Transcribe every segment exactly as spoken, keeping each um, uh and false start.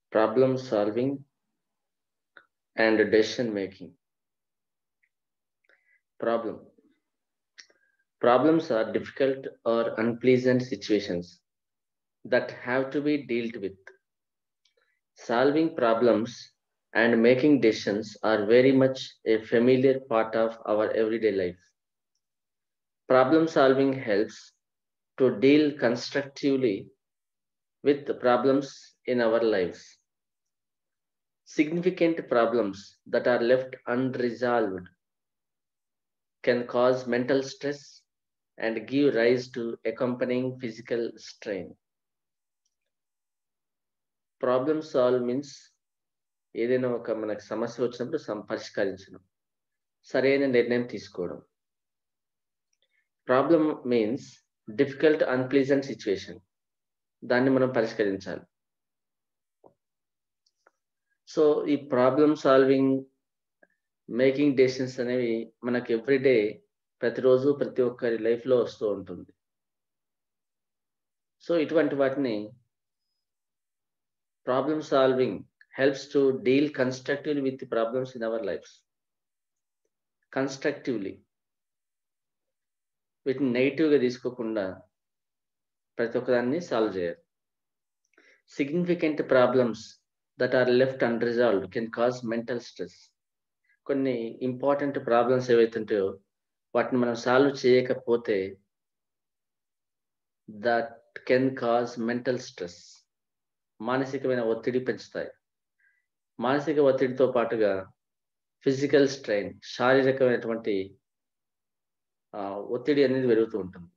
problem solving and decision making. Problem. Problems are difficult or unpleasant situations that have to be dealt with. Solving problems and making decisions are very much a familiar part of our everyday life. Problem solving helps to deal constructively with the problems in our lives. Significant problems that are left unresolved can cause mental stress and give rise to accompanying physical strain. Problem solve means ఏదైనా ఒక మనకు సమస్య వచ్చినప్పుడు సం పరిష్కరించడం, సరైన నిర్ణయం తీసుకోవడం. Problem means difficult unpleasant situation, దాన్ని మనం పరిష్కరించాలి. సో ఈ ప్రాబ్లమ్ సాల్వింగ్, మేకింగ్ డెసిషన్స్ అనేవి మనకి ఎవ్రీడే, ప్రతిరోజు ప్రతి ఒక్కరి లైఫ్లో వస్తూ ఉంటుంది. సో ఇటువంటి వాటిని problem solving helps to deal constructively with the problems in our lives. Constructively. వీటిని నెగిటివ్గా తీసుకోకుండా ప్రతి ఒక్కదాన్ని సాల్వ్ చేయాలి. Significant problems that are left unresolved can cause mental stress. కొన్ని ఇంపార్టెంట్ ప్రాబ్లమ్స్ ఏవైతే ఉంటాయో వాటిని మనం సాల్వ్ చేయకపోతే that can cause mental stress, మానసికమైన ఒత్తిడి పెంచుతాయి. మానసిక ఒత్తిడితో పాటుగా ఫిజికల్ స్ట్రెయిన్, శారీరకమైనటువంటి ఒత్తిడి అనేది పెరుగుతూ ఉంటుంది.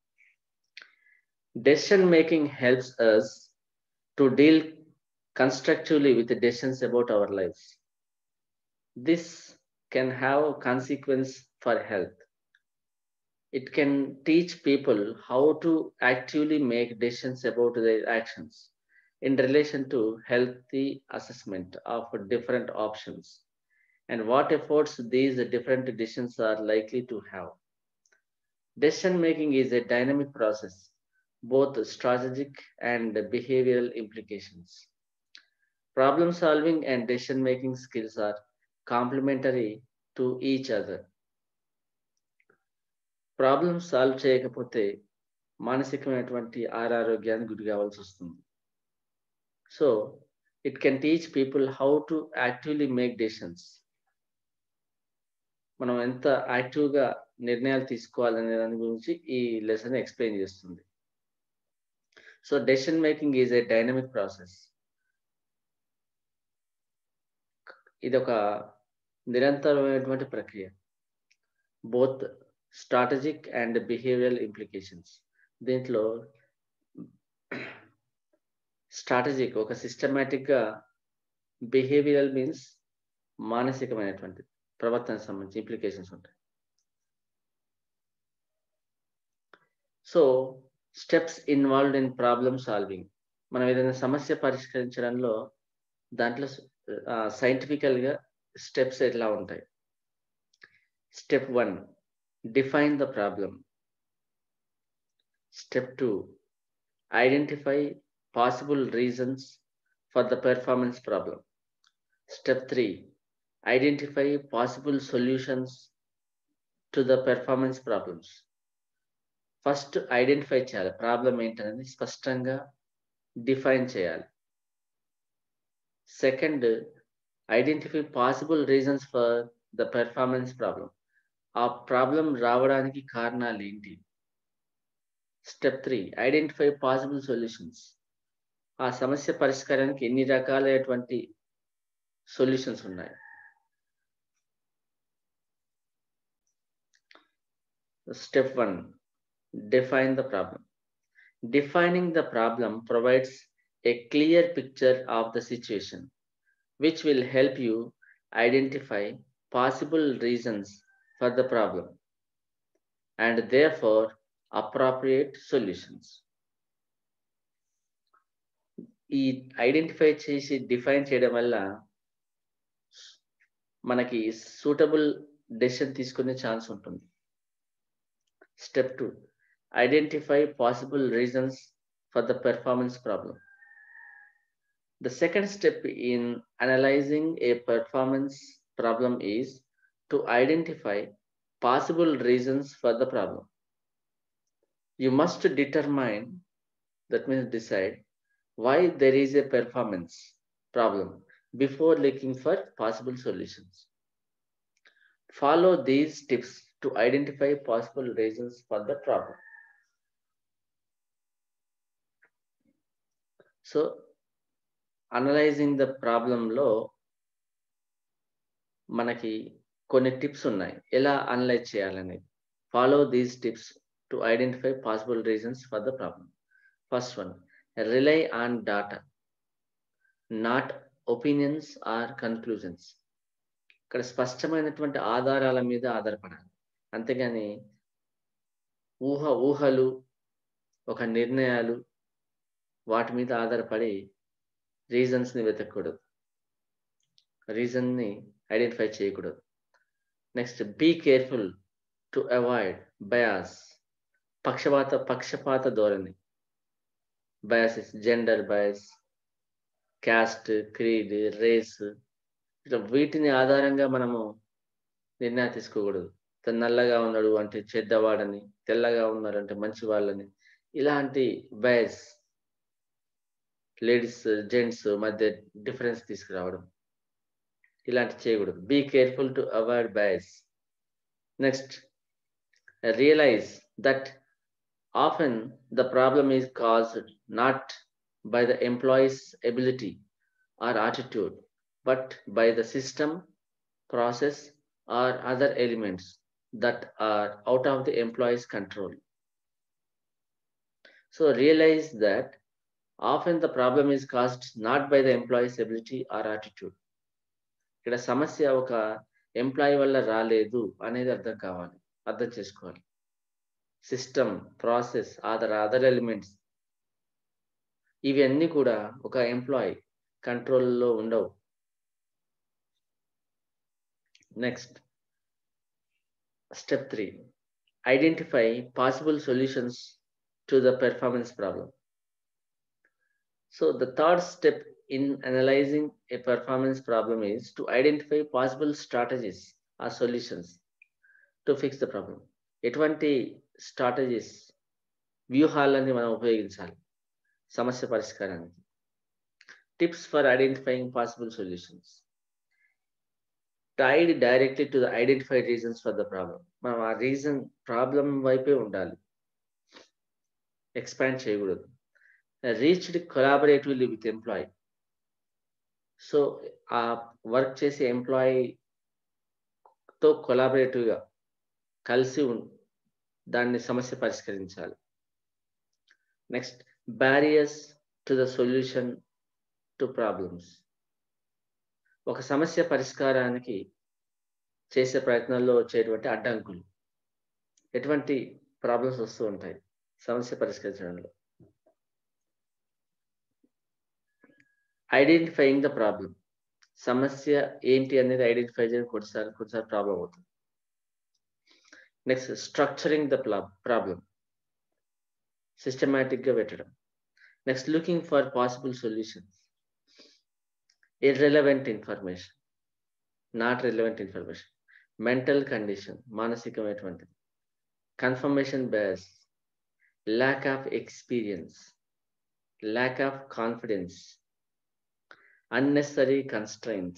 Decision making helps us to deal constructively with the decisions about our lives. This can have consequence for health. It can teach people how to actively make decisions about their actions in relation to healthy assessment of different options and what efforts these different decisions are likely to have. Decision making is a dynamic process, both strategic and behavioral implications. Problem solving and decision making skills are complementary to each other. Problem solve చేయకపోతే మానసికమైనటువంటి అనారోగ్యానికి గురి కావాల్సి వస్తుంది. So it can teach people how to actively make decisions. మనం ఎంత యాక్టివ్గా నిర్ణయాలు తీసుకోవాలనే దాని గురించి ఈ లెసన్ ఎక్స్ప్లెయిన్ చేస్తుంది. So decision making is a dynamic process. ఇది ఒక నిరంతరమైనటువంటి ప్రక్రియ, both strategic and behavioural implications. దీంట్లో స్ట్రాటజిక్ ఒక సిస్టమేటిక్గా, బిహేవియరల్ మీన్స్ మానసికమైనటువంటి ప్రవర్తనకు సంబంధించి ఇంప్లికేషన్స్ ఉంటాయి. So steps involved in problem solving, మనం ఏదైనా సమస్య పరిష్కరించడంలో దాంట్లో సైంటిఫికల్గా స్టెప్స్ ఎట్లా ఉంటాయి. Step one, define the problem. Step two, identify possible reasons for the performance problem. Step three, identify possible solutions to the performance problems. First identify చేయాలి, problem ఏంటనేది స్పష్టంగా డిఫైన్ చేయాలి. Second, identify possible reasons for the performance problem. ఆ problem రావడానికి కారణాలు ఏంటి. Step three, identify possible solutions. ఆ సమస్య పరిష్కారానికి ఎన్ని రకాలైనటువంటి సొల్యూషన్స్ ఉన్నాయి. Step one, define the problem. Defining the problem provides a clear picture of the situation which will help you identify possible reasons for the problem and therefore appropriate solutions. ఈ identify చేసి define చేయడం వల్ల మనకి suitable decision తీసుకునే chance ఉంటుంది. Step two, identify possible reasons for the performance problem. The second step in analyzing a performance problem is to identify possible reasons for the problem. You must determine, that means decide, why there is a performance problem before looking for possible solutions. Follow these tips to identify possible reasons for the problem. So, analysing the ప్రాబ్లంలో మనకి కొన్ని tips ఉన్నాయి, ఎలా analyse చేయాలనేది. Follow these tips to identify possible reasons for the problem. First one, rely on data, not opinions or conclusions. ఇక్కడ స్పష్టమైనటువంటి ఆధారాల మీద ఆధారపడాలి, అంతేగాని ఊహ ఊహలు ఒక నిర్ణయాలు వాటి మీద ఆధారపడి రీజన్స్ని వెతకూడదు, రీజన్ని ఐడెంటిఫై చేయకూడదు. Next, be careful to avoid bias, పక్షపాత పక్షపాత ధోరణి. Biases, gender bias, caste, creed, race, ఇట్లా వీటిని ఆధారంగా మనము నిర్ణయాలు తీసుకోకూడదు. తను నల్లగా ఉన్నాడు అంటే చెడ్డవాడని, తెల్లగా ఉన్నారంటే మంచి వాళ్ళని, ఇలాంటి బయాస్ లేడీస్ జెంట్స్ మధ్య డిఫరెన్స్ తీసుకురావడం, ఇలాంటి చేయకూడదు. Be careful to avoid bias. Next, realise that often the problem is caused not by the employee's ability or attitude, but by the system, process, or other elements that are out of the employee's control. So realize that often the problem is caused not by the employee's ability or attitude. ఇక్కడ సమస్య ఒక employee వల్ల రాలేదు అనేది అర్థం కావాలి, అర్థం చేసుకోవాలి. System, process, other other elements, ఇవన్నీ కూడా ఒక ఎంప్లాయీ కంట్రోల్లో ఉండవు. Next, step three, identify possible solutions to the performance problem. So the third step in analyzing a performance problem is to identify possible strategies or solutions to fix the problem. ఎటువంటి strategies, వ్యూహాలని మనం ఉపయోగించాలి సమస్య పరిష్కారానికి. Tips for identifying possible solutions. Tied directly to the identified reasons for the problem. మనం ఆ reason problem వైపే ఉండాలి, ఎక్స్పాండ్ చేయకూడదు. Reached collaboratively with employee. So ఆ వర్క్ చేసే ఎంప్లాయీతో కొలాబరేటివ్గా కలిసి దాన్ని సమస్య పరిష్కరించాలి. Next, barriers to the solution to problems. ఒక సమస్య పరిష్కారానికి చేసే ప్రయత్నాల్లో వచ్చేటువంటి అడ్డంకులు, ఎటువంటి ప్రాబ్లమ్స్ వస్తూ ఉంటాయి సమస్య పరిష్కరించడంలో. ఐడెంటిఫైయింగ్ ద ప్రాబ్లం, సమస్య ఏంటి అనేది ఐడెంటిఫై చేయడం కొన్నిసార్లు కొన్నిసార్లు ప్రాబ్లం అవుతుంది. నెక్స్ట్, స్ట్రక్చరింగ్ ద ప్రాబ్లం, సిస్టమాటిక్గా పెట్టడం. Next, looking for possible solutions. irrelevant information, not relevant information. Mental condition, మానసికమైనటువంటిది. Confirmation bias, lack of experience, lack of confidence, unnecessary constraints,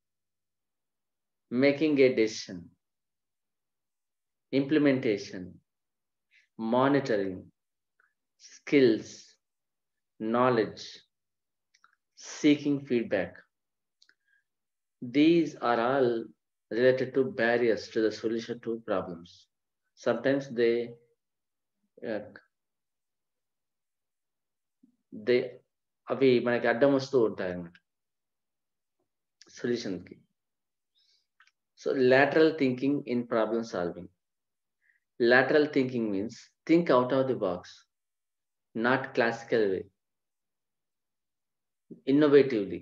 making a decision, implementation, monitoring, skills, knowledge, seeking feedback. These are all related to barriers to the solution to problems. Sometimes they uh, they అవి మనకి అడ్డం వస్తూ ఉంటాయి అన్నమాట సొల్యూషన్కి. So lateral thinking in problem solving. Lateral thinking means think out of the box, not classical way, innovatively.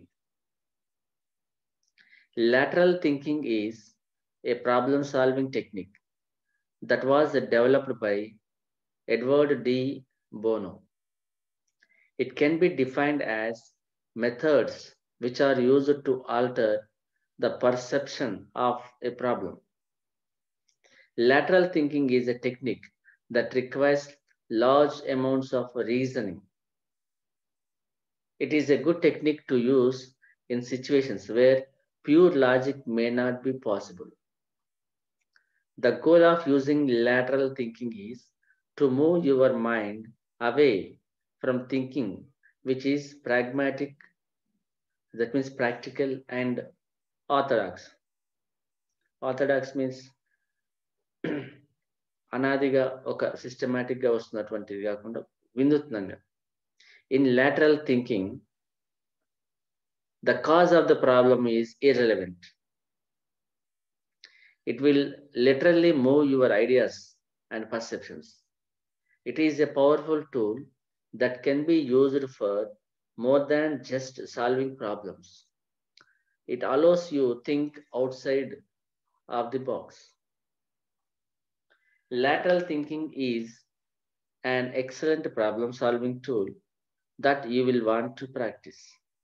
Lateral thinking is a problem-solving technique that was developed by Edward D. Bono. It can be defined as methods which are used to alter the perception of a problem. Lateral thinking is a technique that requires large amounts of reasoning. It is a good technique to use in situations where pure logic may not be possible. The goal of using lateral thinking is to move your mind away from thinking which is pragmatic, that means practical, and orthodox. Orthodox means అనాదిగా ఒక సిస్టమాటిక్గా వస్తున్నటువంటిది కాకుండా వినూత్నంగా. In lateral thinking, the cause of the problem is irrelevant. It will literally move your ideas and perceptions. It is a powerful tool that can be used for more than just solving problems. It allows you to think outside of the box. Lateral thinking is an excellent problem solving tool that you will want to practice.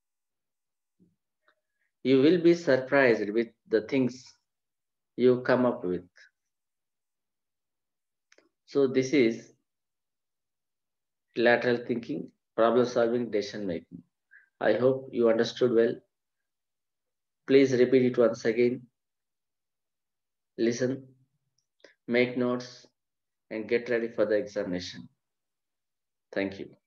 You will be surprised with the things you come up with. So this is lateral thinking, problem solving, decision making. I hope you understood well. Please repeat it once again. Listen, make notes, and get ready for the examination. Thank you.